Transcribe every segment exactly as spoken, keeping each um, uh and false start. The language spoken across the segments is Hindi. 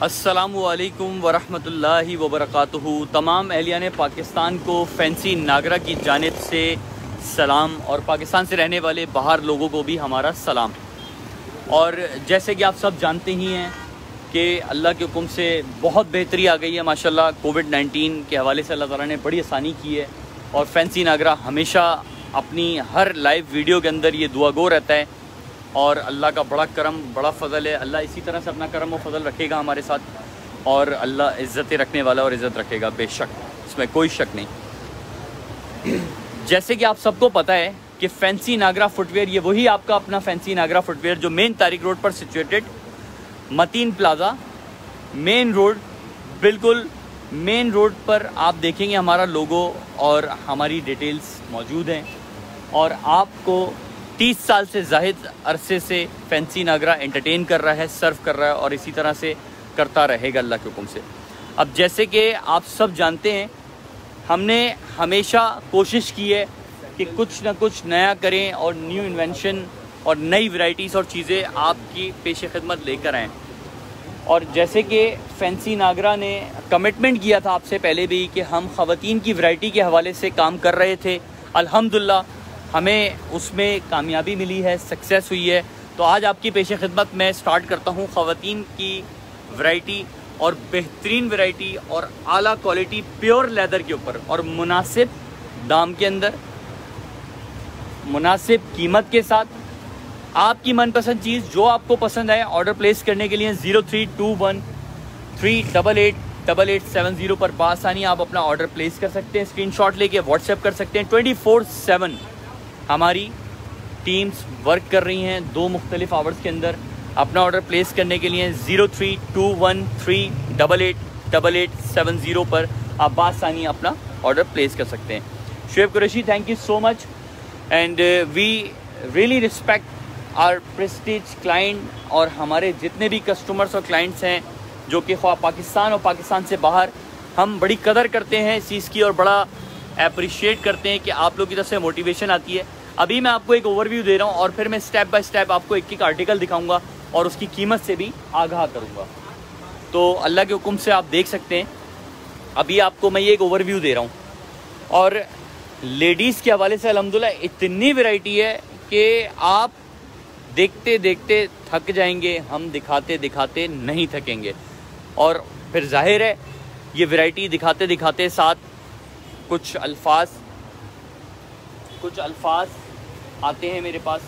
अस्सलामुअलैकुम वरहमतुल्लाहि वबरकातुहू। तमाम अहलियान पाकिस्तान को फैंसी नागरा की जानिब से सलाम और पाकिस्तान से रहने वाले बाहर लोगों को भी हमारा सलाम। और जैसे कि आप सब जानते ही हैं कि अल्लाह के हुक्म से बहुत बेहतरी आ गई है माशाल्लाह। कोविड नाइन्टीन के हवाले से अल्लाह ताला ने बड़ी आसानी की है और फैंसी नागरा हमेशा अपनी हर लाइव वीडियो के अंदर ये दुआ गो रहता है और अल्लाह का बड़ा करम बड़ा फ़ज़ल है। अल्लाह इसी तरह से अपना करम और फ़ज़ल रखेगा हमारे साथ और अल्लाह इज़्ज़त रखने वाला और इज़्ज़त रखेगा, बेशक, इसमें कोई शक नहीं। जैसे कि आप सबको पता है कि फैंसी नागरा फुटवेयर ये वही आपका अपना फैंसी नागरा फुटवेयर जो मेन तारिक रोड पर situated Mateen plaza main road, बिल्कुल मेन रोड पर आप देखेंगे हमारा लोगो और हमारी डिटेल्स मौजूद हैं। और आपको तीस साल से ज़ाहिद अरसे से फैंसी नागरा एंटरटेन कर रहा है, सर्व कर रहा है और इसी तरह से करता रहेगा अल्लाह के हुक्म से। अब जैसे कि आप सब जानते हैं, हमने हमेशा कोशिश की है कि कुछ ना कुछ नया करें और न्यू इन्वेंशन और नई वैरायटीज़ और चीज़ें आपकी पेश खिदमत लेकर आएँ। और जैसे कि फैंसी नागरा ने कमिटमेंट किया था आपसे पहले भी कि हम ख़वातीन की वैरायटी के हवाले से काम कर रहे थे, अल्हम्दुलिल्लाह हमें उसमें कामयाबी मिली है, सक्सेस हुई है। तो आज आपकी पेश खिदमत में स्टार्ट करता हूँ ख़वातीन की वैरायटी और बेहतरीन वैरायटी और आला क्वालिटी प्योर लेदर के ऊपर और मुनासिब दाम के अंदर, मुनासिब कीमत के साथ आपकी मनपसंद चीज़ जो आपको पसंद आए ऑर्डर प्लेस करने के लिए zero three two one three double eight double eight seven zero पर बासानी आप अपना ऑर्डर प्लेस कर सकते हैं। स्क्रीनशॉट लेके व्हाट्सएप कर सकते हैं। ट्वेंटी फोर सेवन हमारी टीम्स वर्क कर रही हैं दो मुख्तलिफ आवर्स के अंदर। अपना ऑर्डर प्लेस करने के लिए zero three two one three double eight double eight seven zero पर आप बासानी अपना ऑर्डर प्लेस कर सकते हैं। Shoaib Qureshi, thank you so much and we really respect our prestige client और हमारे जितने भी कस्टमर्स और क्लाइंट्स हैं जो कि ख्वाह पाकिस्तान और पाकिस्तान से बाहर, हम बड़ी कदर करते हैं इस चीज़ की और बड़ा अप्रिशिएट करते हैं कि आप लोग की तरफ से मोटिवेशन आती है। अभी मैं आपको एक ओवरव्यू दे रहा हूँ और फिर मैं स्टेप बाय स्टेप आपको एक एक आर्टिकल दिखाऊंगा और उसकी कीमत से भी आगाह करूँगा। तो अल्लाह के हुक्म से आप देख सकते हैं, अभी आपको मैं ये एक ओवरव्यू दे रहा हूँ और लेडीज़ के हवाले से अल्हम्दुलिल्लाह इतनी वैरायटी है कि आप देखते देखते थक जाएंगे, हम दिखाते दिखाते नहीं थकेंगे। और फिर जाहिर है ये वैरायटी दिखाते दिखाते साथ कुछ अल्फाज कुछ अल्फाज आते हैं मेरे पास,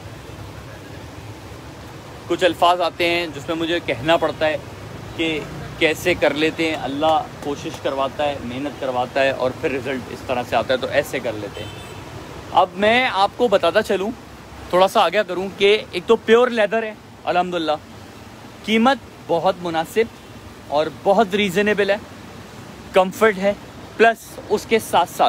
कुछ अल्फाज आते हैं जिसमें मुझे कहना पड़ता है कि कैसे कर लेते हैं। अल्लाह कोशिश करवाता है, मेहनत करवाता है और फिर रिज़ल्ट इस तरह से आता है, तो ऐसे कर लेते हैं। अब मैं आपको बताता चलूँ, थोड़ा सा आगे करूं कि एक तो प्योर लेदर है अल्हम्दुलिल्लाह, कीमत बहुत मुनासिब और बहुत रीज़नेबल है, कंफर्ट है, प्लस उसके साथ साथ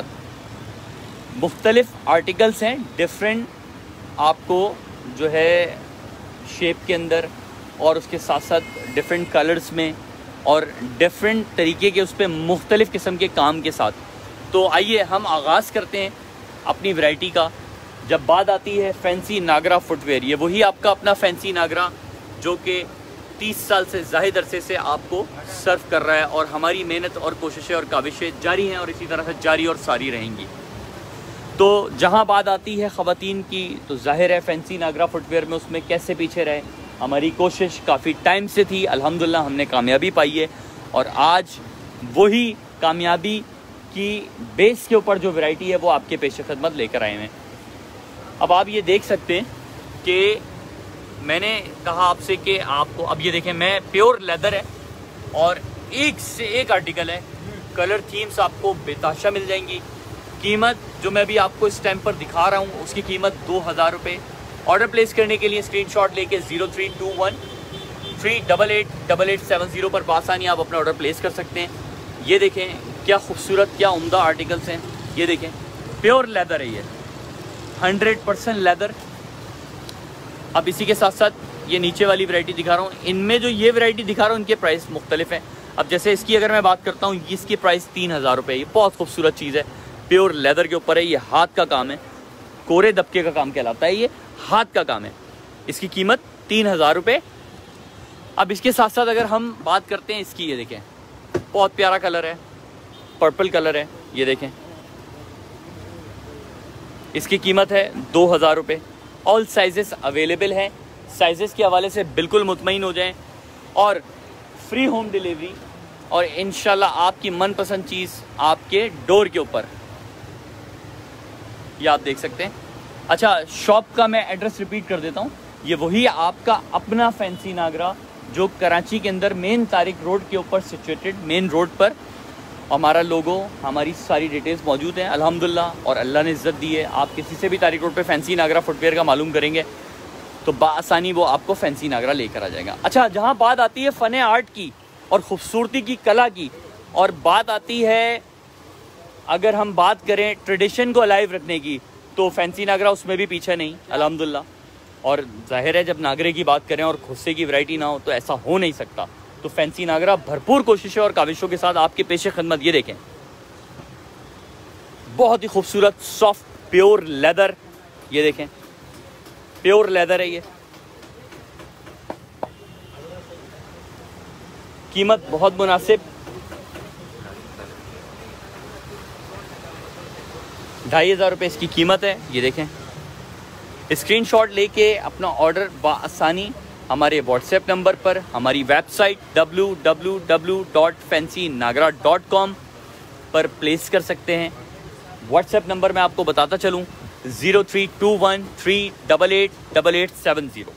मुख्तलिफ आर्टिकल्स हैं डिफरेंट आपको जो है शेप के अंदर और उसके साथ साथ डिफरेंट कलर्स में और डिफरेंट तरीके के उस पर मुख्तलिफ़ किस्म के काम के साथ। तो आइए हम आगाज़ करते हैं अपनी वैरायटी का। जब बात आती है फैंसी नागरा फुटवेयर, ये वही आपका अपना फैंसी नागरा जो कि तीस साल से ज़ाहिद अरसे से आपको सर्व कर रहा है और हमारी मेहनत और कोशिशें और काविशें जारी हैं और इसी तरह से जारी और सारी रहेंगी। तो जहां बात आती है ख़वातीन की, तो ज़ाहिर है फैंसी नागरा फुटवेयर में उसमें कैसे पीछे रहे, हमारी कोशिश काफ़ी टाइम से थी, अल्हम्दुलिल्लाह हमने कामयाबी पाई है और आज वही कामयाबी की बेस के ऊपर जो वैरायटी है वो आपके पेश खिदमत लेकर आए हैं। अब आप ये देख सकते हैं कि मैंने कहा आपसे कि आपको, अब ये देखें, मैं प्योर लेदर है और एक से एक आर्टिकल है, कलर थीम्स आपको बेताशा मिल जाएंगी। कीमत जो मैं भी आपको इस टाइम पर दिखा रहा हूँ उसकी कीमत दो हज़ार रुपये। ऑर्डर प्लेस करने के लिए स्क्रीनशॉट लेके zero three two one three double eight double eight seven zero पर बासानी आप अपना ऑर्डर प्लेस कर सकते हैं। ये देखें क्या खूबसूरत, क्या उम्दा आर्टिकल्स हैं। ये देखें प्योर लेदर है, ये हंड्रेड परसेंट लेदर। अब इसी के साथ साथ ये नीचे वाली वैरायटी दिखा रहा हूँ, इनमें जो ये वैरायटी दिखा रहा हूँ इनके प्राइस मुख्तलिफ हैं। अब जैसे इसकी अगर मैं बात करता हूँ, इसकी प्राइस तीन हज़ार रुपये। ये बहुत खूबसूरत चीज़ है, प्योर लेदर के ऊपर है, ये हाथ का काम है, कोरे दबके का काम कहलाता है, ये हाथ का काम है। इसकी कीमत तीन हज़ार रुपये अब इसके साथ साथ अगर हम बात करते हैं इसकी, ये देखें बहुत प्यारा कलर है, पर्पल कलर है, ये देखें। इसकी कीमत है दो हज़ार रुपये। ऑल साइजेस अवेलेबल हैं। साइजेस के हवाले से बिल्कुल मुतमईन हो जाएं और फ्री होम डिलीवरी और इंशाल्लाह आपकी मनपसंद चीज़ आपके डोर के ऊपर। ये आप देख सकते हैं। अच्छा, शॉप का मैं एड्रेस रिपीट कर देता हूँ। ये वही आपका अपना फैंसी नागरा जो कराची के अंदर मेन तारिक रोड के ऊपर सिचुएटेड, मेन रोड पर हमारा लोगो, हमारी सारी डिटेल्स मौजूद हैं अल्हम्दुलिल्लाह। और अल्लाह ने इज़्ज़त दी है, आप किसी से भी तारिक रोड पे फैंसी नागरा फुटवेयर का मालूम करेंगे तो बासानी वो आपको फैंसी नागरा लेकर आ जाएगा। अच्छा, जहाँ बात आती है फ़न आर्ट की और ख़ूबसूरती की, कला की, और बात आती है अगर हम बात करें ट्रेडिशन को अलाइव रखने की, तो फैंसी नागरा उसमें भी पीछे नहीं अल्हम्दुलिल्लाह। और जाहिर है जब नागरे की बात करें और खुस्से की वैरायटी ना हो तो ऐसा हो नहीं सकता। तो फैंसी नागरा भरपूर कोशिशों और काविशों के साथ आपके पेशे खिदमत। ये देखें बहुत ही खूबसूरत सॉफ्ट प्योर लेदर, ये देखें प्योर लेदर है। ये कीमत बहुत मुनासिब, ढाई हज़ार रुपये इसकी कीमत है। ये देखें, स्क्रीनशॉट लेके अपना ऑर्डर बआसानी हमारे व्हाट्सएप नंबर पर, हमारी website W W W dot fancy nagra dot com पर प्लेस कर सकते हैं। व्हाट्सएप नंबर मैं आपको बताता चलूँ, zero three two one three double eight double eight seven zero.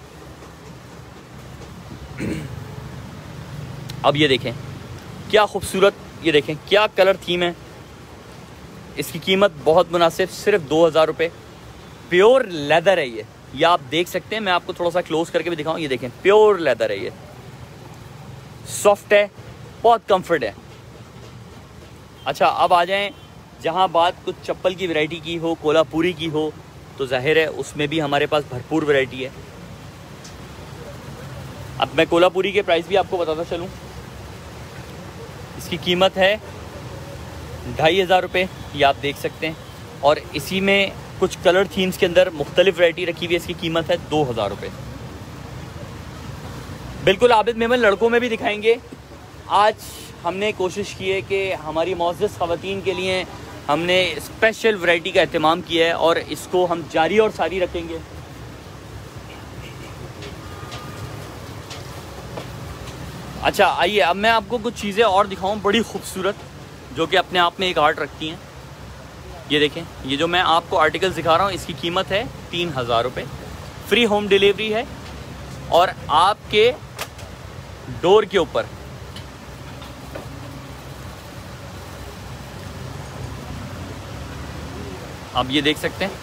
अब ये देखें क्या खूबसूरत, ये देखें क्या कलर थीम है। इसकी कीमत बहुत मुनासिब, सिर्फ दो हज़ार रुपये। प्योर लेदर है ये ये आप देख सकते हैं। मैं आपको थोड़ा सा क्लोज करके भी दिखाऊं। ये देखें प्योर लेदर है, ये सॉफ्ट है, बहुत कंफर्ट है। अच्छा, अब आ जाएं जहां बात कुछ चप्पल की वैरायटी की हो, कोलापुरी की हो, तो जाहिर है उसमें भी हमारे पास भरपूर वैरायटी है। अब मैं कोलापुरी के प्राइस भी आपको बताता चलूं। इसकी कीमत है ढाई हज़ार रुपये, ये आप देख सकते हैं। और इसी में कुछ कलर थीम्स के अंदर मुख्तलिफ वैरायटी रखी हुई है। इसकी कीमत है दो हज़ार रुपये। बिल्कुल आबिद मेमन लड़कों में भी दिखाएंगे। आज हमने कोशिश की है कि हमारी मुअज़्ज़ज़ ख़वातीन के लिए हमने स्पेशल वैरायटी का एहतमाम किया है और इसको हम जारी और सारी रखेंगे। अच्छा, आइए अब मैं आपको कुछ चीज़ें और दिखाऊं बड़ी खूबसूरत, जो कि अपने आप में एक आर्ट रखती हैं। ये देखें, ये जो मैं आपको आर्टिकल्स दिखा रहा हूँ इसकी कीमत है तीन हज़ार रुपये। फ्री होम डिलीवरी है और आपके डोर के ऊपर। आप ये देख सकते हैं,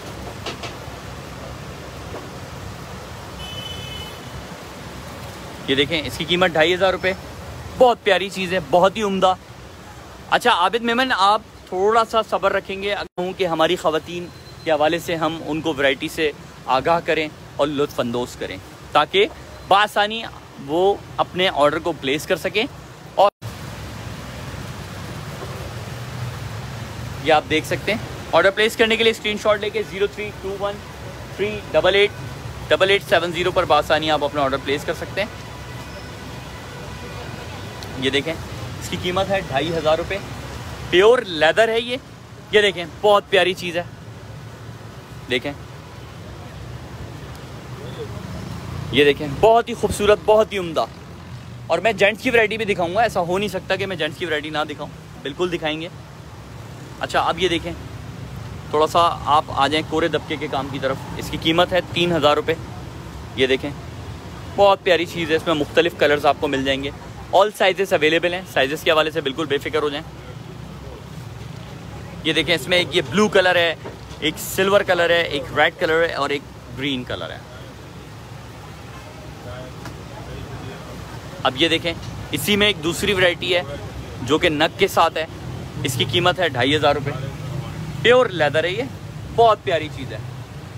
ये देखें इसकी कीमत ढाई हज़ार रुपये। बहुत प्यारी चीज़ है, बहुत ही उम्दा। अच्छा आबिद मेमन, आप थोड़ा सा सब्र रखेंगे कहूँ कि हमारी ख़वातीन के हवाले से हम उनको वैरायटी से आगाह करें और लुत्फ़अंदोज़ करें ताकि बआसानी वो अपने ऑर्डर को प्लेस कर सकें। और ये आप देख सकते हैं, ऑर्डर प्लेस करने के लिए स्क्रीनशॉट लेके zero three two one three double eight double eight seven zero पर बआसानी आप अपना ऑर्डर प्लेस कर सकते हैं। ये देखें, इसकी कीमत है ढाई हज़ार रुपये। प्योर लेदर है ये ये देखें बहुत प्यारी चीज़ है। देखें, ये देखें बहुत ही खूबसूरत, बहुत ही उम्दा। और मैं जेंट्स की वैरायटी भी दिखाऊंगा, ऐसा हो नहीं सकता कि मैं जेंट्स की वैरायटी ना दिखाऊं, बिल्कुल दिखाएंगे। अच्छा, अब ये देखें, थोड़ा सा आप आ जाएं कोरे दबके के काम की तरफ। इसकी कीमत है तीन हज़ार रुपये। ये देखें बहुत प्यारी चीज़ है, इसमें मुख्तलिफ कलर्स आपको मिल जाएंगे। ऑल साइजेस अवेलेबल हैं, साइजेस के हवाले से बिल्कुल बेफिक्र हो जाएं। ये देखें, इसमें एक ये ब्लू कलर है, एक सिल्वर कलर है, एक रेड कलर है और एक ग्रीन कलर है। अब ये देखें, इसी में एक दूसरी वैरायटी है जो कि नग के साथ है। इसकी कीमत है ढाई हज़ार रुपये। प्योर लेदर है, ये बहुत प्यारी चीज़ है।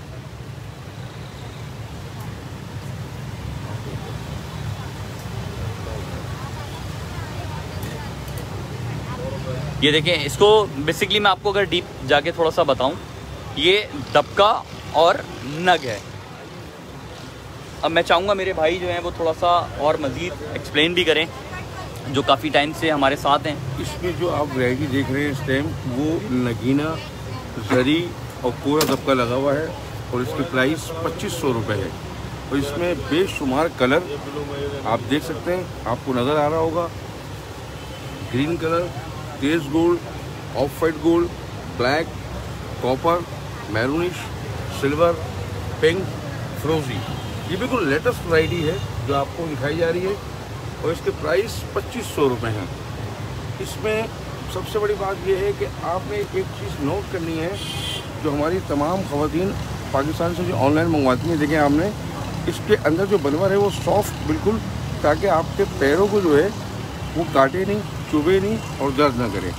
ये देखें, इसको बेसिकली मैं आपको अगर डीप जाके थोड़ा सा बताऊं, ये दबका और नग है। अब मैं चाहूँगा मेरे भाई जो हैं वो थोड़ा सा और मज़ीद एक्सप्लेन भी करें, जो काफ़ी टाइम से हमारे साथ हैं। इसमें जो आप वैरायटी देख रहे हैं इस टाइम, वो नगीना, जरी और पूरा दबका लगा हुआ है और इसकी प्राइस पच्चीस सौ रुपये है। और इसमें बेशुमार कलर आप देख सकते हैं, आपको नज़र आ रहा होगा। ग्रीन कलर, तेज gold, off white gold, black, copper, maroonish, silver, pink, फ्रोजी। ये बिल्कुल लेटेस्ट वैरायटी है जो आपको दिखाई जा रही है और इसके प्राइस पच्चीस सौ रुपये हैं। इसमें सबसे बड़ी बात यह है कि आपने एक चीज़ नोट करनी है, जो हमारी तमाम ख़वातीन पाकिस्तान से जो ऑनलाइन मंगवाती हैं, देखें आपने इसके अंदर जो बनवर है वो सॉफ्ट बिल्कुल, ताकि आपके पैरों को जो है वो काटे नहीं, चुभे नहीं और दर्द ना करे।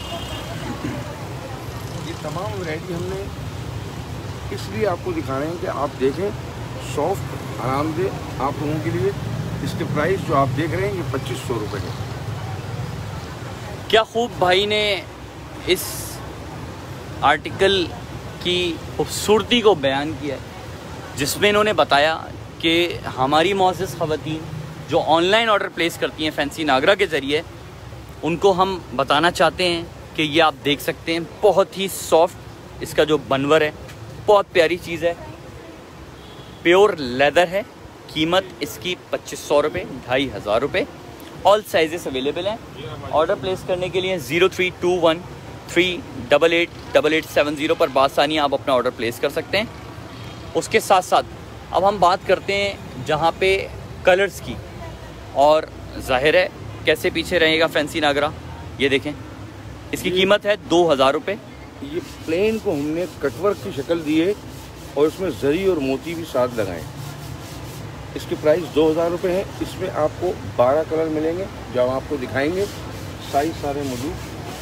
ये तमाम वैरायटी हमने इसलिए आपको दिखा रहे हैं कि आप देखें, सॉफ्ट आरामदेह आप लोगों के लिए। इसके प्राइस जो आप देख रहे हैं ये पच्चीस सौ रुपये है। क्या खूब भाई ने इस आर्टिकल की खूबसूरती को बयान किया है, जिसमें इन्होंने बताया कि हमारी मुअज़्ज़ज़ ख़वातीन जो ऑनलाइन ऑर्डर प्लेस करती हैं फैंसी नागरा के ज़रिए, उनको हम बताना चाहते हैं कि ये आप देख सकते हैं, बहुत ही सॉफ्ट इसका जो बनवर है, बहुत प्यारी चीज़ है, प्योर लेदर है। कीमत इसकी पच्चीस सौ रुपये, ढाई हज़ार रुपये। ऑल साइजेस अवेलेबल हैं। ऑर्डर प्लेस करने के लिए zero three two one three double eight double eight seven zero पर बासानी आप अपना ऑर्डर प्लेस कर सकते हैं। उसके साथ साथ अब हम बात करते हैं जहाँ पे कलर्स की, और जाहिर है कैसे पीछे रहेगा फैंसी नागरा। ये देखें, इसकी कीमत है दो हज़ार रुपये। ये प्लेन को हमने कटवर्क की शक्ल दी है और इसमें जरी और मोती भी साथ लगाए। इसकी प्राइस दो हज़ार रुपये है। इसमें आपको बारह कलर मिलेंगे जो हम आपको दिखाएंगे, साइज सारे मौजूद।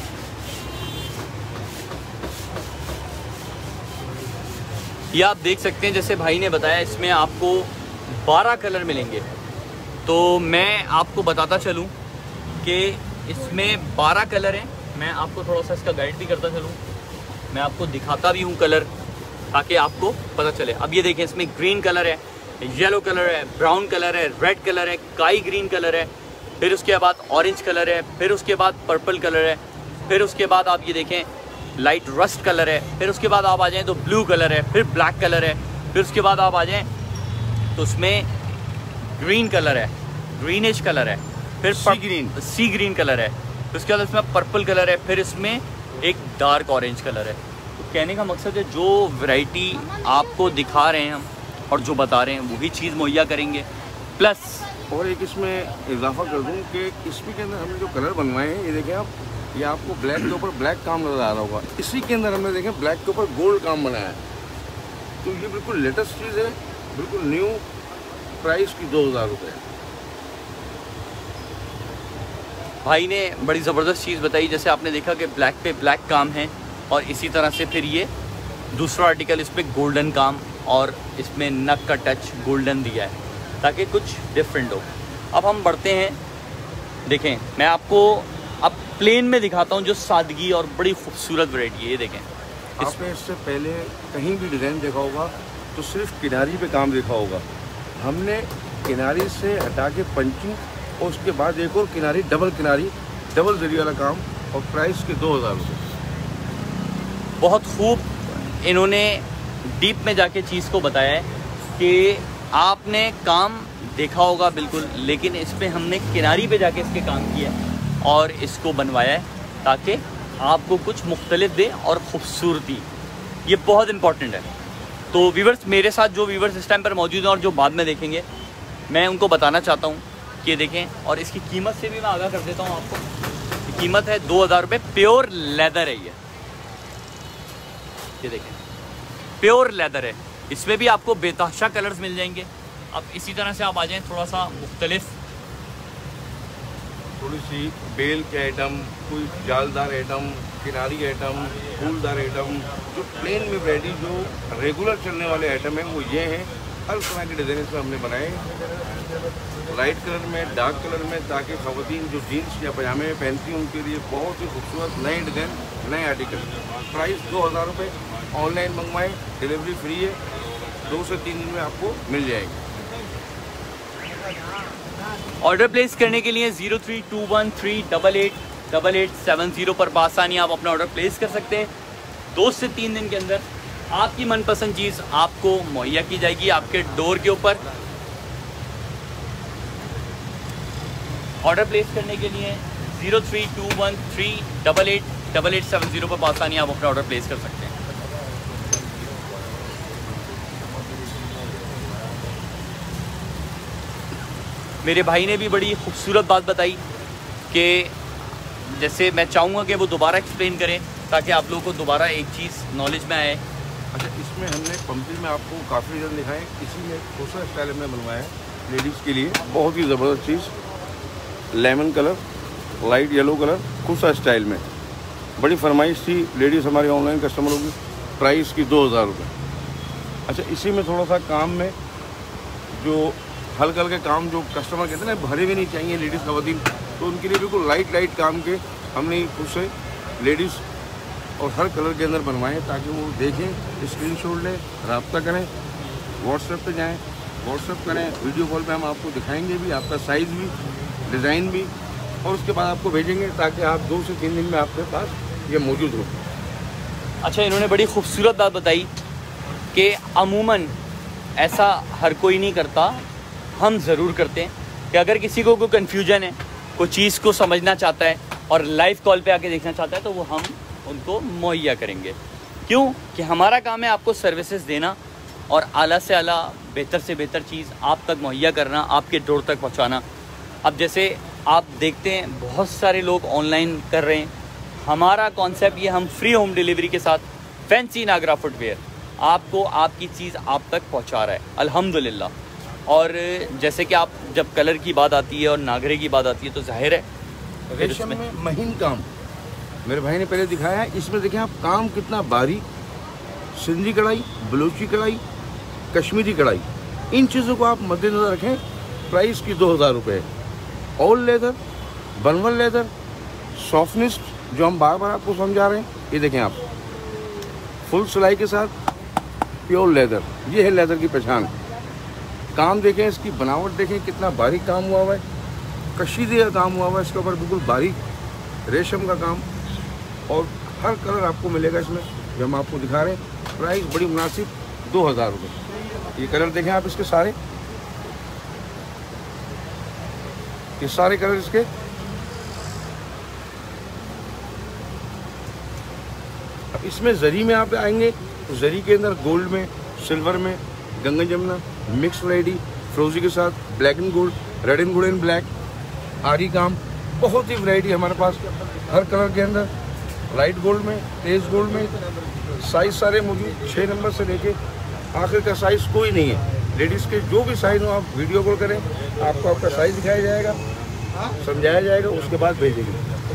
ये आप देख सकते हैं, जैसे भाई ने बताया इसमें आपको बारह कलर मिलेंगे। तो मैं आपको बताता चलूं कि इसमें बारह कलर हैं। मैं आपको थोड़ा सा इसका गाइड भी करता चलूं, मैं आपको दिखाता भी हूं कलर, ताकि आपको पता चले। अब ये देखें, इसमें ग्रीन कलर है, येलो कलर है, ब्राउन कलर है, रेड कलर है, काई ग्रीन कलर है, फिर उसके बाद ऑरेंज कलर है, फिर उसके बाद पर्पल कलर है, फिर उसके बाद आप ये देखें लाइट रस्ट कलर है, फिर उसके बाद आप आ जाएं तो ब्लू कलर है, फिर ब्लैक कलर है, फिर उसके बाद आप आ जाएं तो उसमें ग्रीन कलर है, ग्रीनिश कलर है, फिर sea green sea green colour है, फिर उसके बाद इसमें पर्पल कलर है, फिर इसमें एक डार्क ऑरेंज कलर है। तो कहने का मकसद है जो वैरायटी आपको दिखा रहे हैं हम और जो बता रहे हैं वही चीज़ मुहैया करेंगे। प्लस और एक इसमें इजाफा कर दूं कि इसमें के अंदर हमने जो कलर बनवाए हैं, ये देखें आप, ये आपको ब्लैक के ऊपर ब्लैक काम नज़र आ रहा होगा। इसी के अंदर हमने देखें ब्लैक के ऊपर गोल्ड काम बनाया है। तो ये बिल्कुल लेटेस्ट चीज़ है, बिल्कुल न्यू। प्राइस की दो हज़ार रुपये। भाई ने बड़ी ज़बरदस्त चीज़ बताई, जैसे आपने देखा कि ब्लैक पे ब्लैक काम है, और इसी तरह से फिर ये दूसरा आर्टिकल इस पर गोल्डन काम और इसमें नक का टच गोल्डन दिया है ताकि कुछ डिफरेंट हो। अब हम बढ़ते हैं, देखें मैं आपको अब प्लेन में दिखाता हूँ जो सादगी और बड़ी खूबसूरत वैरायटी है। ये देखें, आपने इससे पहले कहीं भी डिज़ाइन देखा होगा तो सिर्फ किनारी पे काम देखा होगा। हमने किनारी से हटा के पंचिंग और उसके बाद एक और किनारी, डबल किनारी, डबल जरी वाला काम, और प्राइस के दो हज़ार रुपये। बहुत खूब इन्होंने डीप में जाके चीज़ को बताया है कि आपने काम देखा होगा बिल्कुल, लेकिन इस पर हमने किनारी पे जाके इसके काम किया है और इसको बनवाया है ताकि आपको कुछ मुख्तलिफ दे और ख़ूबसूरती। ये बहुत इम्पॉर्टेंट है। तो व्यूवर्स, मेरे साथ जो व्यूवर्स इस टाइम पर मौजूद हैं और जो बाद में देखेंगे, मैं उनको बताना चाहता हूँ कि देखें, और इसकी कीमत से भी मैं आगाह कर देता हूँ आपको। कीमत है दो हज़ार रुपये। प्योर लेदर है ये ये देखें, प्योर लेदर है। इसमें भी आपको बेतहाशा कलर्स मिल जाएंगे। अब इसी तरह से आप आ जाएं थोड़ा सा मुख्तलिफ, थोड़ी सी बेल के आइटम, कोई जालदार आइटम, किनारी आइटम, फूलदार आइटम, जो प्लेन में वैरायटी जो रेगुलर चलने वाले आइटम हैं वो ये हैं। हर तरह के डिज़ाइन इसमें हमने बनाए, लाइट कलर में, डार्क कलर में, ताकि ख़वातीन जो जीन्स या पजामे पहनती हैं उनके लिए बहुत ही खूबसूरत नए डिज़ाइन, नए आर्टिकल। प्राइस दो हज़ार रुपये। ऑनलाइन मंगवाएं, डिलीवरी फ्री है, दो से तीन दिन में आपको मिल जाएगी। ऑर्डर प्लेस करने के लिए zero three two one three double eight double eight seven zero पर बासानी आप अपना ऑर्डर प्लेस कर सकते हैं। दो से तीन दिन के अंदर आपकी मनपसंद चीज़ आपको मुहैया की जाएगी आपके डोर के ऊपर। ऑर्डर प्लेस करने के लिए zero three two one three double eight double eight seven zero पर बासानी आप अपना ऑर्डर प्लेस कर सकते हैं। मेरे भाई ने भी बड़ी खूबसूरत बात बताई कि जैसे मैं चाहूँगा कि वो दोबारा एक्सप्लेन करें ताकि आप लोगों को दोबारा एक चीज़ नॉलेज में आए। अच्छा, इसमें हमने पंपी में आपको काफ़ी डिज़ाइन दिखाए, इसी में दूसरा स्टाइल में बनवाया है लेडीज़ के लिए। बहुत ही ज़बरदस्त चीज़, lemon colour, light yellow colour, खुशा स्टाइल में। बड़ी फरमाइश थी लेडीज़ हमारे ऑनलाइन कस्टमरों की, प्राइस की दो हज़ार रुपये। अच्छा, इसी में थोड़ा सा काम में जो हल्के हल्के काम जो कस्टमर कहते हैं ना भरे भी नहीं चाहिए लेडीज़ खवातीन, तो उनके लिए बिल्कुल लाइट लाइट काम के हमने खुद से लेडीज़ और हर कलर के अंदर बनवाएं ताकि वो देखें, स्क्रीनशॉट लें, रब्ता करें, व्हाट्सएप पे जाएं, व्हाट्सएप करें, वीडियो कॉल पे हम आपको दिखाएंगे भी, आपका साइज़ भी, डिज़ाइन भी, और उसके बाद आपको भेजेंगे ताकि आप दो से तीन दिन में आपके पास ये मौजूद हो। अच्छा, इन्होंने बड़ी खूबसूरत बात बताई कि अमूमन ऐसा हर कोई नहीं करता, हम ज़रूर करते हैं कि अगर किसी को कोई कन्फ्यूजन है, कोई चीज़ को समझना चाहता है और लाइव कॉल पे आके देखना चाहता है तो वो हम उनको मुहैया करेंगे। क्यों कि हमारा काम है आपको सर्विसेज देना और आला से आला बेहतर से बेहतर चीज़ आप तक मुहैया करना, आपके डोर तक पहुंचाना। अब जैसे आप देखते हैं बहुत सारे लोग ऑनलाइन कर रहे हैं, हमारा कॉन्सेप्ट ये, हम फ्री होम डिलीवरी के साथ फैंसी नागरा फुटवेयर आपको आपकी चीज़ आप तक पहुँचा रहा है अल्हम्दुलिल्लाह। और जैसे कि आप जब कलर की बात आती है और नागरे की बात आती है तो जाहिर है रेशम में महीन काम मेरे भाई ने पहले दिखाया है। इसमें देखें आप काम कितना बारीक, सिंधी कढ़ाई, बलूची कढ़ाई, कश्मीरी कढ़ाई, इन चीज़ों को आप मद्देनजर रखें। प्राइस की दो हज़ार रुपये। ऑल लेदर, बनवल लेदर, सॉफ्टनेस जो हम बार बार आपको समझा रहे हैं, ये देखें आप फुल सिलाई के साथ प्योर लेदर, ये है लेदर की पहचान। काम देखें, इसकी बनावट देखें, कितना बारीक काम हुआ हुआ है, कशीदे का काम हुआ हुआ है इसके ऊपर, बिल्कुल बारीक रेशम का काम, और हर कलर आपको मिलेगा इसमें जो हम आपको दिखा रहे हैं। प्राइस बड़ी मुनासिब, दो हज़ार रुपये। ये कलर देखें आप इसके सारे, ये सारे कलर इसके। अब इसमें जरी में आप आएंगे तो जरी के अंदर गोल्ड में, सिल्वर में, गंगा जमुना, मिक्स वैरायटी, फ्रोजी के साथ black and gold, red and gold and black, आरी काम, बहुत ही वैरायटी हमारे पास हर कलर के अंदर, लाइट गोल्ड में, तेज गोल्ड में। साइज सारे मौजूद, छः नंबर से लेके आखिर का साइज कोई नहीं है। लेडीज़ के जो भी साइज हो आप वीडियो कॉल करें, आपको आपका साइज दिखाया जाएगा, समझाया जाएगा, उसके बाद भेजेंगे।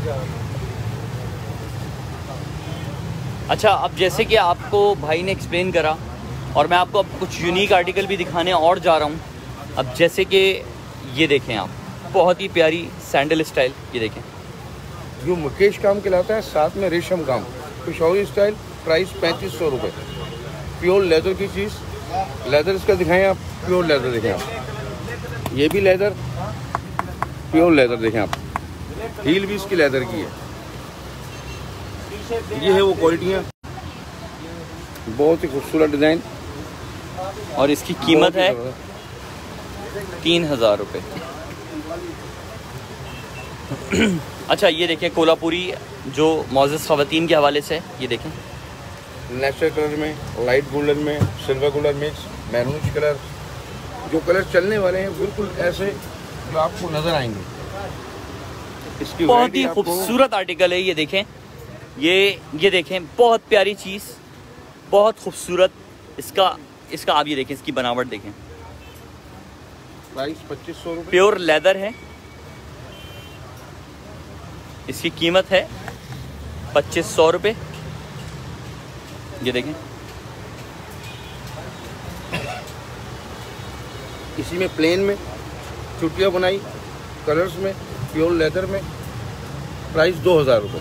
अच्छा, अब जैसे कि आपको भाई ने एक्सप्लेन करा और मैं आपको अब कुछ यूनिक आर्टिकल भी दिखाने और जा रहा हूँ। अब जैसे कि ये देखें आप, बहुत ही प्यारी सैंडल स्टाइल, ये देखें जो मुकेश काम कहलाता है, साथ में रेशम काम, पिशौरी स्टाइल। प्राइस पैंतीस सौ रुपये। प्योर लेदर की चीज़, लेदर इसका दिखाएं आप, प्योर लेदर देखें आप, ये भी लेदर, प्योर लेदर देखें आप, हील भी इसकी लेदर की है। ये है वो क्वालिटियाँ, बहुत ही खूबसूरत डिज़ाइन, और इसकी कीमत है तीन हज़ार रुपये। अच्छा, ये देखें कोल्हापुरी जो मोअज़्ज़ज़ ख़वातीन के हवाले से, ये देखें नेचुरल कलर में, लाइट गोल्डन में, silver golden mix, maroon colour, जो कलर चलने वाले हैं बिल्कुल ऐसे जो आपको नज़र आएंगे। इसकी बहुत ही खूबसूरत आर्टिकल है, ये देखें, ये ये देखें, बहुत प्यारी चीज़, बहुत खूबसूरत। इसका इसका आप ये देखें, इसकी बनावट देखें। प्राइस पच्चीस सौ रुपये। प्योर लेदर है, इसकी कीमत है पच्चीस सौ रुपये। ये देखें, इसी में प्लेन में चुटिया बनाई, कलर्स में, प्योर लेदर में। प्राइस दो हज़ार रुपये।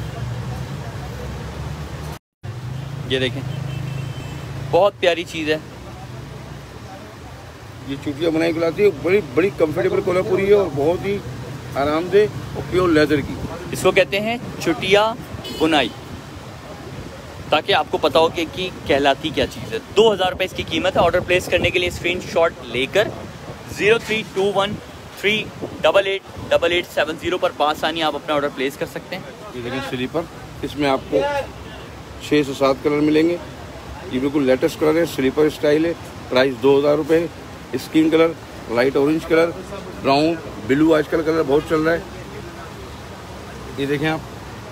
ये देखें, बहुत प्यारी चीज़ है, ये चुटिया बनाई कहलाती है, बड़ी बड़ी कंफर्टेबल कोल्हापुरी है और बहुत ही आरामदेह और प्योर लेदर की। इसको कहते हैं चुटिया बुनाई, ताकि आपको पता हो कि, कि कहलाती क्या चीज़ है। दो हज़ार रुपये इसकी कीमत है। ऑर्डर प्लेस करने के लिए स्क्रीनशॉट लेकर zero three two one three double eight double eight seven zero पर बासानी आप अपना ऑर्डर प्लेस कर सकते हैं। ये देखें स्लीपर, इसमें आपको छः से सात कलर मिलेंगे। ये बिल्कुल लेटेस्ट कलर है, स्लीपर स्टाइल है। प्राइस दो हज़ार रुपये है। Skin colour, light orange colour, brown, blue आजकल कलर बहुत चल रहा है। ये देखें आप,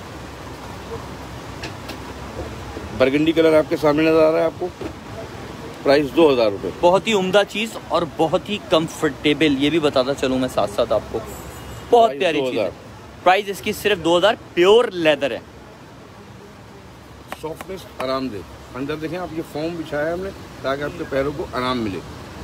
बरगंडी कलर आपके सामने नजर आ रहा है आपको। प्राइस दो हज़ार रुपये। बहुत ही उम्दा चीज़ और बहुत ही कंफर्टेबल, ये भी बताता चलूँ मैं साथ साथ आपको, बहुत प्यारी चीज़ है। प्राइस इसकी सिर्फ दो हज़ार, प्योर लेदर है, सॉफ्टनेस, आरामदेह। अंदर देखें आप, ये फोम बिछाया है हमने ताकि आपके पैरों को आराम मिले।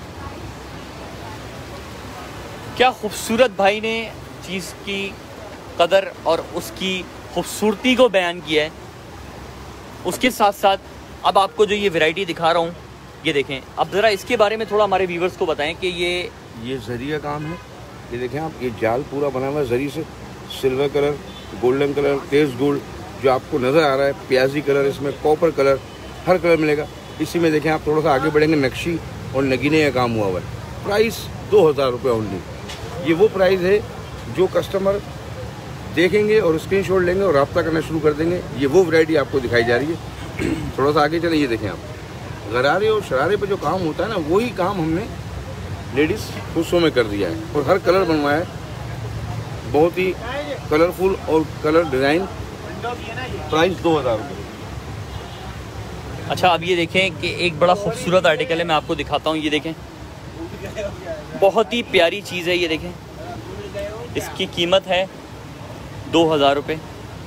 क्या खूबसूरत भाई ने चीज़ की कदर और उसकी खूबसूरती को बयान किया है। उसके साथ साथ अब आपको जो ये वैरायटी दिखा रहा हूँ, ये देखें। अब ज़रा इसके बारे में थोड़ा हमारे व्यूवर्स को बताएं कि ये ये जरी का काम है। ये देखें आप, ये जाल पूरा बना हुआ है जरी से। सिल्वर कलर, गोल्डन कलर, तेज गोल्ड जो आपको नज़र आ रहा है, प्याजी कलर, इसमें कॉपर कलर, हर कलर मिलेगा। इसी में देखें आप, थोड़ा सा आगे बढ़ेंगे, नक्शी और नगीने का काम हुआ हुआ है। प्राइस दो हज़ार रुपये ओनली। ये वो प्राइस है जो कस्टमर देखेंगे और स्क्रीनशॉट लेंगे और रब्ता करना शुरू कर देंगे। ये वो वैरायटी आपको दिखाई जा रही है। थोड़ा सा आगे चलें, ये देखें आप, गरारे और शरारे पे जो काम होता है ना, वही काम हमने लेडीज़ खुशों में कर दिया है और हर कलर बनवाया है, बहुत ही कलरफुल और कलर डिज़ाइन। प्राइस दो हज़ार रुपये। अच्छा, अब ये देखें कि एक बड़ा खूबसूरत आर्टिकल है, मैं आपको दिखाता हूँ। ये देखें, बहुत ही प्यारी चीज़ है। ये देखें, इसकी कीमत है दो हज़ार रुपये।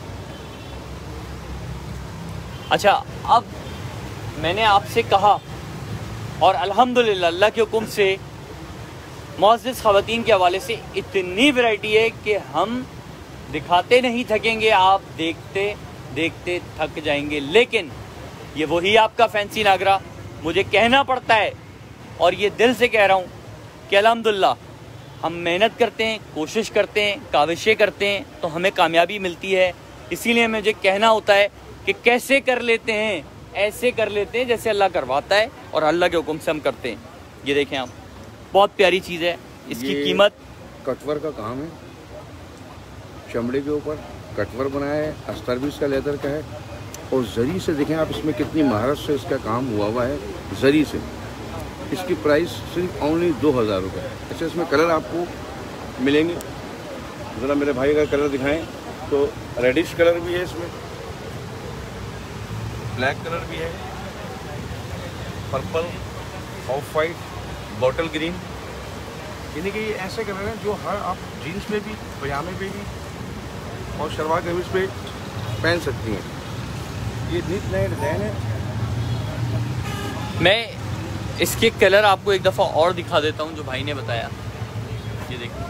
अच्छा, अब मैंने आपसे कहा और अल्हम्दुलिल्लाह अल्लाह के हुक्म से मुअज़्ज़िज़ ख़वातीन के हवाले से इतनी वैरायटी है कि हम दिखाते नहीं थकेंगे, आप देखते देखते थक जाएंगे। लेकिन ये वही आपका फैंसी नागरा, मुझे कहना पड़ता है और ये दिल से कह रहा हूँ कि अल्हम्दुलिल्लाह हम मेहनत करते हैं, कोशिश करते हैं, काविशें करते हैं तो हमें कामयाबी मिलती है। इसीलिए मुझे कहना होता है कि कैसे कर लेते हैं, ऐसे कर लेते हैं जैसे अल्लाह करवाता है और अल्लाह के हुक्म से हम करते हैं। ये देखें आप, बहुत प्यारी चीज़ है। इसकी कीमत, कटवर का काम है, चमड़े के ऊपर कटवर बनाया है, अस्तर भी इसका लेदर का है और जरी से देखें आप, इसमें कितनी महारत से इसका काम हुआ हुआ है जरी से। इसकी प्राइस सिर्फ ओनली दो हज़ार रुपये। अच्छा, इसमें कलर आपको मिलेंगे, ज़रा मेरे भाई का कलर दिखाएं तो रेडिश कलर भी है, इसमें ब्लैक कलर भी है, purple, off white, bottle green, यानी कि ये ऐसे कलर हैं जो हर आप जीन्स में भी, पजामे पे भी और शलवार कमीज पे पहन सकती हैं। ये नित नए डिज़ाइन है। मैं इसके कलर आपको एक दफ़ा और दिखा देता हूँ जो भाई ने बताया। ये देखिए,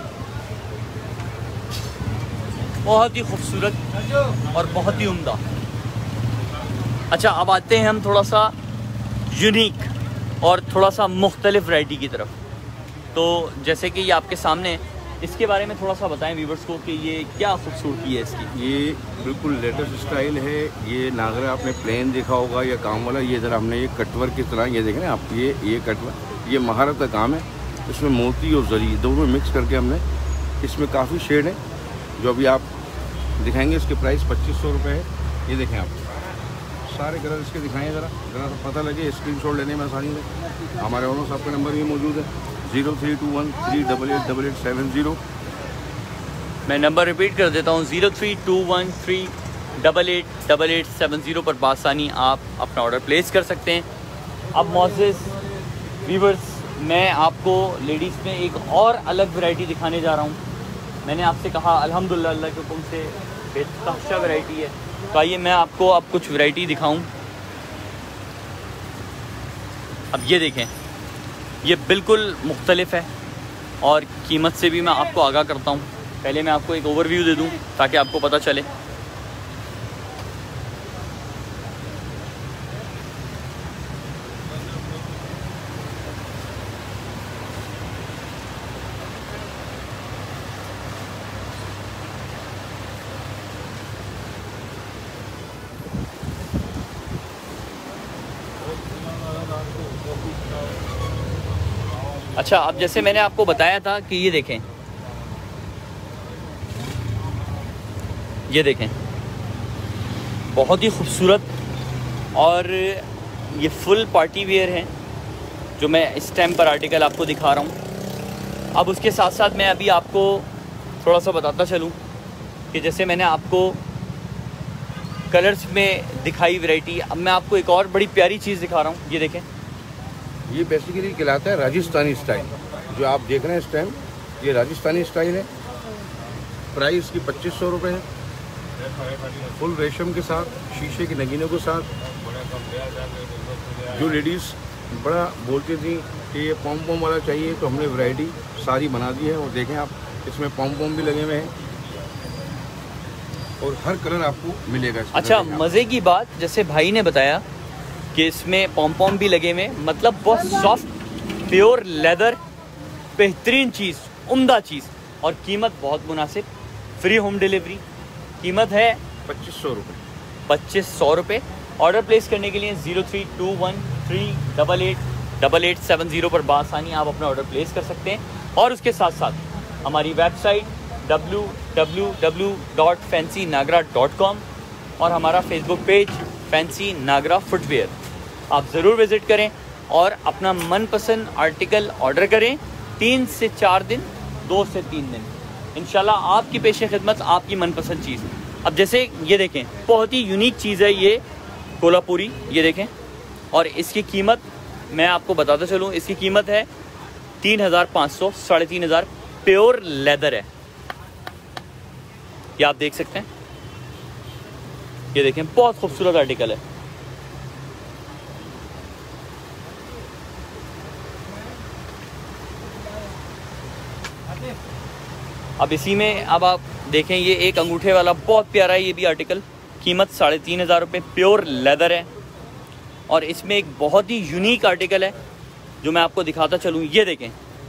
बहुत ही खूबसूरत और बहुत ही उम्दा। अच्छा, अब आते हैं हम थोड़ा सा यूनिक और थोड़ा सा मुख्तलिफ वैरायटी की तरफ। तो जैसे कि ये आपके सामने, इसके बारे में थोड़ा सा बताएं व्यूवर्स को कि ये क्या खूबसूरती है इसकी। ये बिल्कुल लेटेस्ट स्टाइल है। ये नागरा आपने प्लेन देखा होगा या काम वाला, ये इधर हमने ये कटवर की तरह, ये देख रहे हैं आप, ये ये कटवर, ये महारत का काम है। इसमें मोती और जरी दोनों मिक्स करके हमने, इसमें काफ़ी शेड है जो अभी आप दिखाएंगे। इसके प्राइस पच्चीस सौ रुपये है। ये देखें आप, सारे कलर इसके दिखाएँ ज़रा, ज़रा पता लगे, स्क्रीनशॉट लेने में आसानी है। हमारे ओनर साहब का नंबर भी मौजूद है, zero three two one three double eight double eight seven zero. मैं नंबर रिपीट कर देता हूँ, zero three two one three double eight double eight seven zero पर बासानी आप अपना ऑर्डर प्लेस कर सकते हैं। अब मुअज़्ज़िज़ व्यूअर्स, मैं आपको लेडीज़ में एक और अलग वैरायटी दिखाने जा रहा हूँ। मैंने आपसे कहा अल्हम्दुलिल्लाह अल्लाह के हुक्म से बेतहाशा वैरायटी है, तो आइए मैं आपको अब कुछ वैरायटी दिखाऊँ। अब ये देखें, ये बिल्कुल मुख्तलिफ है और कीमत से भी मैं आपको आगाह करता हूँ। पहले मैं आपको एक ओवरव्यू दे दूँ ताकि आपको पता चले। अच्छा, अब जैसे मैंने आपको बताया था कि ये देखें, ये देखें बहुत ही खूबसूरत और ये फुल पार्टी वेयर हैं जो मैं इस टाइम पर आर्टिकल आपको दिखा रहा हूँ। अब उसके साथ साथ मैं अभी आपको थोड़ा सा बताता चलूँ कि जैसे मैंने आपको कलर्स में दिखाई वैरायटी, अब मैं आपको एक और बड़ी प्यारी चीज़ दिखा रहा हूँ। ये देखें, ये बेसिकली कहलाता है राजस्थानी स्टाइल। जो आप देख रहे हैं इस टाइम, ये राजस्थानी स्टाइल है। प्राइस की पच्चीस सौ रुपये है, फुल रेशम के साथ, शीशे के नगीनों के साथ। जो लेडीज़ बड़ा बोलती थी कि ये पॉम पॉम वाला चाहिए, तो हमने वैरायटी सारी बना दी है। और देखें आप, इसमें पॉम पॉम भी लगे हुए हैं और हर कलर आपको मिलेगा। अच्छा, मज़े की बात, जैसे भाई ने बताया कि इसमें पॉम पॉम भी लगे हुए, मतलब बहुत सॉफ्ट प्योर लेदर, बेहतरीन चीज़, उम्दा चीज़, और कीमत बहुत मुनासिब। फ्री होम डिलीवरी, कीमत है पच्चीस सौ रुपये पच्चीस सौ रुपये। ऑर्डर प्लेस करने के लिए zero three two one three double eight double eight seven zero पर बासानी आप अपना ऑर्डर प्लेस कर सकते हैं। और उसके साथ साथ हमारी website W W W dot fancy nagra dot com और हमारा फेसबुक पेज फैंसी नागरा फुटवेयर, आप ज़रूर विज़िट करें और अपना मनपसंद आर्टिकल ऑर्डर करें। तीन से चार दिन, दो से तीन दिन, इंशाल्लाह आपकी पेशे खिदमत, आपकी मनपसंद चीज़। अब जैसे ये देखें, बहुत ही यूनिक चीज़ है ये कोल्हापुरी, ये देखें, और इसकी कीमत मैं आपको बताता चलूँ, इसकी कीमत है तीन हज़ार पाँच सौ, साढ़े तीन हज़ार। प्योर लेदर है, ये आप देख सकते हैं। ये देखें, बहुत खूबसूरत आर्टिकल है। अब इसी में अब आप देखें, ये एक अंगूठे वाला बहुत प्यारा है, ये भी आर्टिकल, कीमत साढ़े तीन हज़ार रुपये, प्योर लेदर है। और इसमें एक बहुत ही यूनिक आर्टिकल है जो मैं आपको दिखाता चलूँ। ये देखें,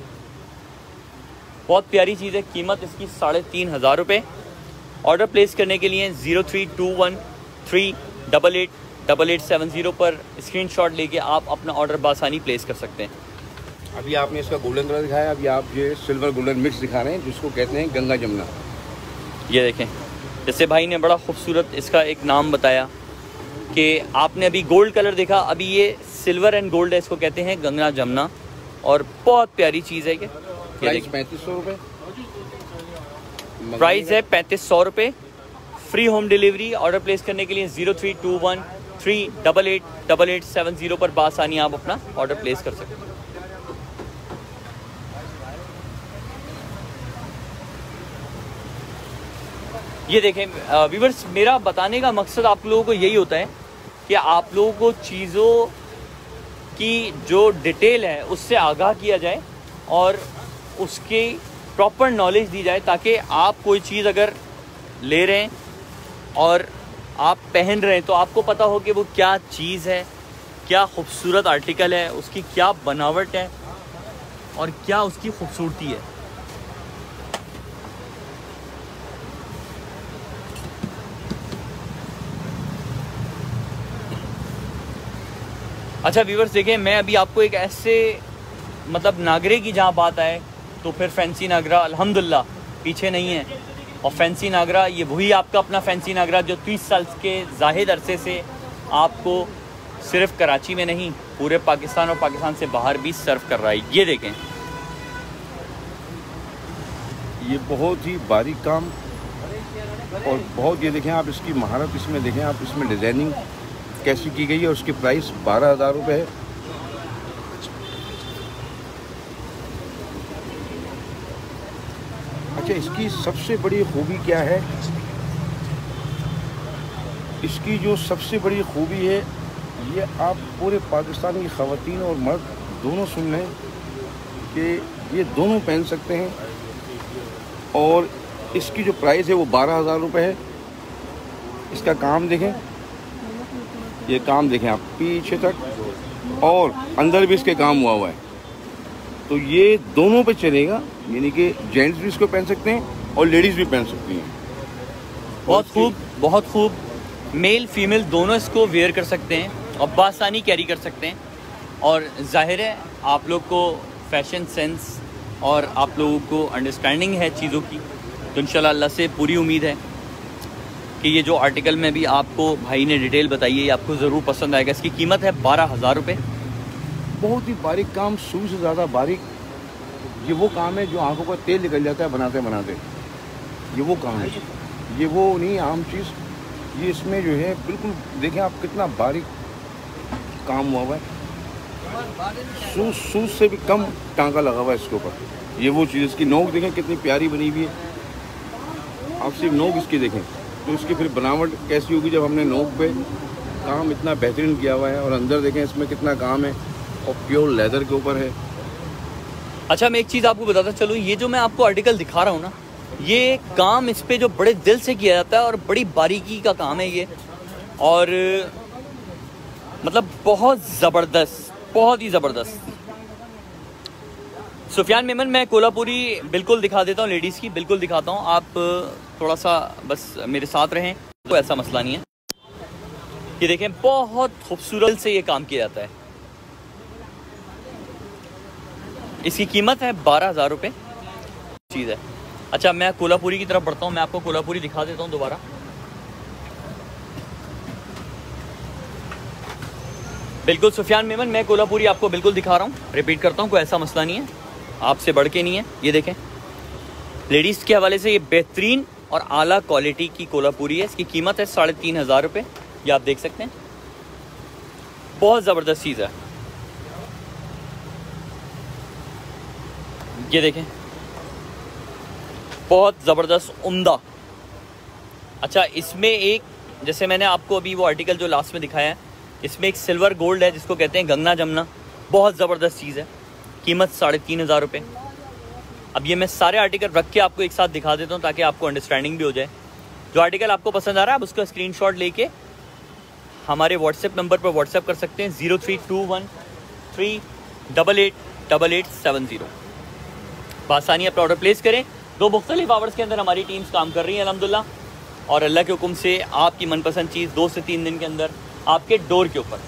बहुत प्यारी चीज़ है, कीमत इसकी साढ़े तीन हज़ार रुपये। ऑर्डर प्लेस करने के लिए zero three two one three double eight double eight seven zero पर स्क्रीनशॉट लेके आप अपना ऑर्डर बासानी प्लेस कर सकते हैं। अभी आपने इसका गोल्डन कलर दिखाया, अभी आप ये सिल्वर गोल्डन मिक्स दिखा रहे हैं, जिसको कहते हैं गंगा जमुना। ये देखें, जैसे भाई ने बड़ा खूबसूरत इसका एक नाम बताया कि आपने अभी गोल्ड कलर देखा, अभी ये सिल्वर एंड गोल्ड है, इसको कहते हैं गंगा जमुना, और बहुत प्यारी चीज़ है। ये प्राइस पैंतीस सौ रुपये, प्राइस है पैंतीस सौ रुपये। Free home delivery. Order place करने के लिए zero three two one three double eight double eight seven zero पर बासानी आप अपना ऑर्डर प्लेस कर सकते हैं। ये देखें व्यूअर्स, मेरा बताने का मकसद आप लोगों को यही होता है कि आप लोगों को चीज़ों की जो डिटेल है उससे आगाह किया जाए और उसकी प्रॉपर नॉलेज दी जाए, ताकि आप कोई चीज़ अगर ले रहे हैं और आप पहन रहे हैं तो आपको पता हो कि वो क्या चीज़ है, क्या खूबसूरत आर्टिकल है, उसकी क्या बनावट है और क्या उसकी खूबसूरती है। अच्छा व्यूअर्स, देखें, मैं अभी आपको एक ऐसे मतलब नागरे की जहाँ बात आए तो फिर फैंसी नागरा अल्हम्दुलिल्लाह पीछे नहीं है। और फैंसी नागरा ये वही आपका अपना फैंसी नागरा जो तीस साल के जाहिद अरसे से आपको सिर्फ कराची में नहीं, पूरे पाकिस्तान और पाकिस्तान से बाहर भी सर्व कर रहा है। ये देखें, ये बहुत ही बारीक काम और बहुत, ये देखें आप इसकी महारत, इसमें देखें आप, इसमें डिज़ाइनिंग कैसी की गई है। और उसकी प्राइस बारह हज़ार रुपये है। अच्छा, इसकी सबसे बड़ी खूबी क्या है? इसकी जो सबसे बड़ी खूबी है, ये आप पूरे पाकिस्तान की ख़वातीन और मर्द दोनों सुन लें कि ये दोनों पहन सकते हैं। और इसकी जो प्राइस है वो बारह हज़ार रुपये है। इसका काम देखें, ये काम देखें आप पीछे तक, और अंदर भी इसके काम हुआ हुआ है। तो ये दोनों पे चलेगा, यानी कि जेंट्स भी इसको पहन सकते हैं और लेडीज़ भी पहन सकती हैं। बहुत खूब, बहुत खूब। मेल फीमेल दोनों इसको वेयर कर सकते हैं और बासानी कैरी कर सकते हैं। और जाहिर है आप लोग को फैशन सेंस और आप लोगों को अंडरस्टैंडिंग है चीज़ों की, तो इंशाल्लाह अल्लाह से पूरी उम्मीद है कि ये जो आर्टिकल में भी आपको भाई ने डिटेल बताई है ये आपको ज़रूर पसंद आएगा। इसकी कीमत है बारह हज़ार रुपये। बहुत ही बारीक काम, सुई से ज़्यादा बारीक। ये वो काम है जो आंखों का तेल निकल जाता है बनाते बनाते, ये वो काम है। ये वो नहीं आम चीज़, ये इसमें जो है बिल्कुल देखें आप कितना बारीक काम हुआ हुआ है। सूज सूज से भी कम टांका लगा हुआ है इसके ऊपर। ये वो चीज़, इसकी नोक देखें कितनी प्यारी बनी हुई है। आप सिर्फ नोक इसकी देखें तो इसकी फिर बनावट कैसी होगी जब हमने नोक पे काम इतना बेहतरीन किया हुआ है। और अंदर देखें इसमें कितना काम है और प्योर लेदर के ऊपर है। अच्छा, मैं एक चीज़ आपको बताता चलूँ, ये जो मैं आपको आर्टिकल दिखा रहा हूँ ना, ये काम इस पे जो बड़े दिल से किया जाता है और बड़ी बारीकी का काम है ये, और मतलब बहुत ज़बरदस्त, बहुत ही ज़बरदस्त। सुफियान मेमन, मैं कोल्हापुरी बिल्कुल दिखा देता हूँ, लेडीज़ की बिल्कुल दिखाता हूँ। आप थोड़ा सा बस मेरे साथ रहें, तो ऐसा मसला नहीं है। ये देखें बहुत खूबसूरत से ये काम किया जाता है। इसकी कीमत है बारह हज़ार रुपये चीज़ है। अच्छा, मैं कोल्हापुरी की तरफ बढ़ता हूँ, मैं आपको कोल्हापुरी दिखा देता हूँ दोबारा। बिल्कुल सुफियान मेमन, मैं कोल्हापुरी आपको बिल्कुल दिखा रहा हूँ, रिपीट करता हूँ, कोई ऐसा मसला नहीं है, आपसे बढ़ के नहीं है। ये देखें, लेडीज़ के हवाले से ये बेहतरीन और आला क्वालिटी की कोल्हापुरी है। इसकी कीमत है साढ़े तीन हज़ार रुपये। ये आप देख सकते हैं, बहुत ज़बरदस्त चीज़ है। ये देखें, बहुत ज़बरदस्त उम्दा। अच्छा, इसमें एक, जैसे मैंने आपको अभी वो आर्टिकल जो लास्ट में दिखाया है, इसमें एक सिल्वर गोल्ड है जिसको कहते हैं गंगना जमुना, बहुत ज़बरदस्त चीज़ है। कीमत साढ़े तीन हज़ार रुपये। अब ये मैं सारे आर्टिकल रख के आपको एक साथ दिखा देता हूँ ताकि आपको अंडरस्टैंडिंग भी हो जाए। जो आर्टिकल आपको पसंद आ रहा है आप उसका स्क्रीनशॉट लेके हमारे व्हाट्सएप नंबर पर व्हाट्सएप कर सकते हैं, zero three two one three double eight double eight seven zero. बासानी अपना ऑर्डर प्लेस करें। दो मुख्तलिफ आवर्स के अंदर हमारी टीम्स काम कर रही हैं अल्हम्दुलिल्लाह, और अल्लाह के हुक्म से आपकी मनपसंद चीज़ दो से तीन दिन के अंदर आपके डोर के ऊपर।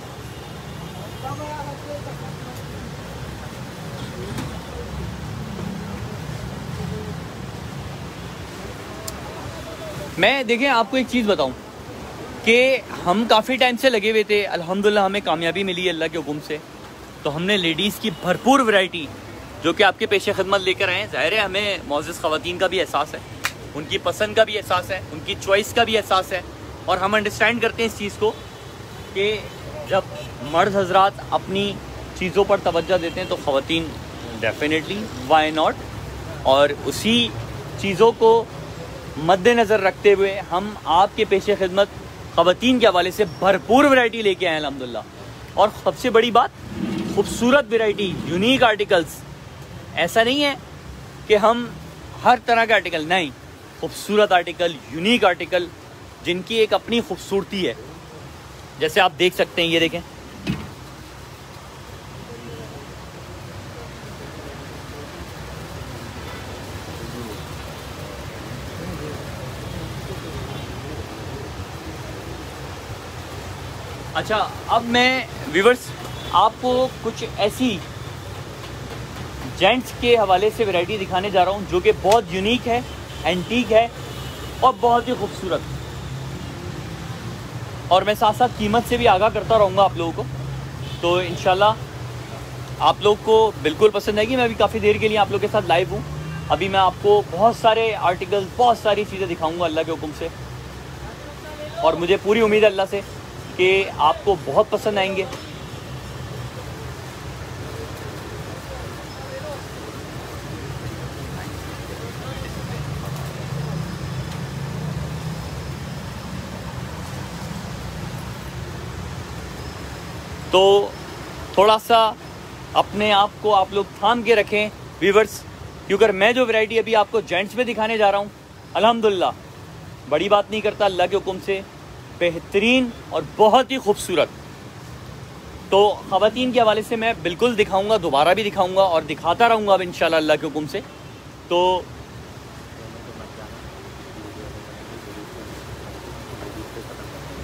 मैं देखें आपको एक चीज़ बताऊं कि हम काफ़ी टाइम से लगे हुए थे, अल्हम्दुलिल्लाह हमें कामयाबी मिली है अल्लाह के हुक्म से। तो हमने लेडीज़ की भरपूर वैरायटी जो कि आपके पेशे खिदमत लेकर आए हैं। ज़ाहिर है हमें मौजूद ख़वातीन का भी एहसास है, उनकी पसंद का भी एहसास है, उनकी चॉइस का भी एहसास है, और हम अंडरस्टैंड करते हैं इस चीज़ को कि जब मर्द हजरात अपनी चीज़ों पर तवज्जो देते हैं तो ख़वातीन डेफिनेटली वाई नॉट। और उसी चीज़ों को मद्देनज़र रखते हुए हम आपके पेशे खिदमत ख़वातीन के हवाले से भरपूर वैरायटी लेके आए अल्हम्दुलिल्लाह। और सबसे बड़ी बात, खूबसूरत वैरायटी, यूनिक आर्टिकल्स। ऐसा नहीं है कि हम हर तरह के आर्टिकल, नहीं, खूबसूरत आर्टिकल, यूनिक आर्टिकल जिनकी एक अपनी खूबसूरती है। जैसे आप देख सकते हैं, ये देखें, अच्छा अब मैं व्यूअर्स आपको कुछ ऐसी जेंट्स के हवाले से वैरायटी दिखाने जा रहा हूँ जो कि बहुत यूनिक है, एंटीक है और बहुत ही खूबसूरत। और मैं साथ साथ कीमत से भी आगाह करता रहूँगा आप लोगों को, तो इंशाल्लाह आप लोग को बिल्कुल पसंद आएगी। मैं अभी काफ़ी देर के लिए आप लोग के साथ लाइव हूँ। अभी मैं आपको बहुत सारे आर्टिकल्स, बहुत सारी चीज़ें दिखाऊँगा अल्लाह के हुक्म से, और मुझे पूरी उम्मीद है अल्लाह से कि आपको बहुत पसंद आएंगे। तो थोड़ा सा अपने आप को आप लोग थाम के रखें व्यूवर्स, क्योंकि मैं जो वैरायटी अभी आपको जेंट्स में दिखाने जा रहा हूँ, अल्हम्दुलिल्लाह बड़ी बात नहीं करता, अल्लाह के हुक्म से बेहतरीन और बहुत ही खूबसूरत। तो ख़वातीन के हवाले से मैं बिल्कुल दिखाऊंगा, दोबारा भी दिखाऊंगा और दिखाता रहूँगा अब इंशाल्लाह अल्लाह के हुक्म से। तो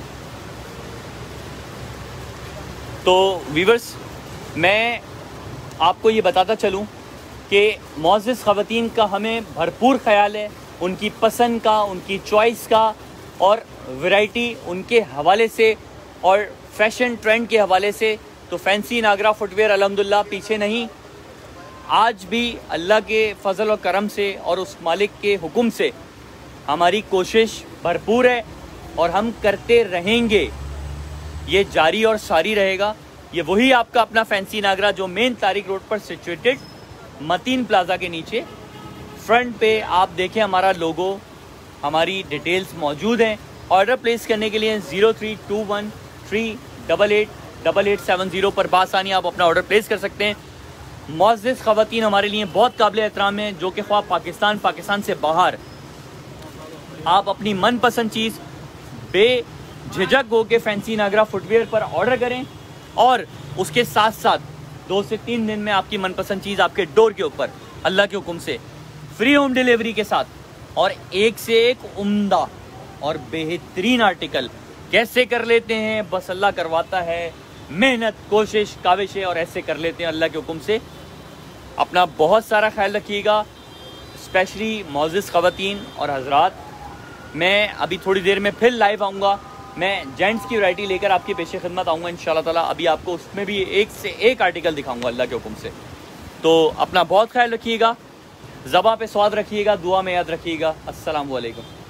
तो व्यूवर्स, मैं आपको ये बताता चलूँ कि मुअज़्ज़िज़ ख़वातीन का हमें भरपूर ख्याल है, उनकी पसंद का, उनकी चॉइस का और वैरायटी उनके हवाले से और फैशन ट्रेंड के हवाले से। तो फैंसी नागरा फुटवेयर अल्हम्दुलिल्लाह पीछे नहीं, आज भी अल्लाह के फ़ज़ल और करम से और उस मालिक के हुक्म से हमारी कोशिश भरपूर है और हम करते रहेंगे, ये जारी और सारी रहेगा। ये वही आपका अपना फैंसी नागरा जो मेन तारिक रोड पर सिचुएटेड मतीन प्लाजा के नीचे फ्रंट पे आप देखें हमारा लोगो, हमारी डिटेल्स मौजूद हैं। ऑर्डर प्लेस करने के लिए zero three two one three double eight double eight seven zero पर बासानी आप अपना ऑर्डर प्लेस कर सकते हैं। मुअज़्ज़िज़ ख़वातीन हमारे लिए बहुत काबिल एहतराम है, जो कि ख्वाह पाकिस्तान पाकिस्तान से बाहर आप अपनी मनपसंद चीज़ बेझिझक हो के फैंसी नागरा फुटवेयर पर ऑर्डर करें और उसके साथ साथ दो से तीन दिन में आपकी मनपसंद चीज़ आपके डोर के ऊपर अल्लाह के हुक्म से फ्री होम डिलीवरी के साथ और एक से एक उम्दा और बेहतरीन आर्टिकल कैसे कर लेते हैं, बस अल्लाह करवाता है, मेहनत कोशिश काविशें और ऐसे कर लेते हैं अल्लाह के हुक्म से। अपना बहुत सारा ख्याल रखिएगा, स्पेशली मुअज़्ज़िज़ ख़वातीन और हज़रात। मैं अभी थोड़ी देर में फिर लाइव आऊँगा, मैं जेंट्स की वैरायटी लेकर आपकी पेश खिदमत आऊँगा इंशाल्लाह ताला। अभी आपको उसमें भी एक से एक आर्टिकल दिखाऊँगा अल्लाह के हुक्म से। तो अपना बहुत ख्याल रखिएगा, ज़बां पे स्वाद रखिएगा, दुआ में याद रखिएगा। अस्सलाम वालेकुम।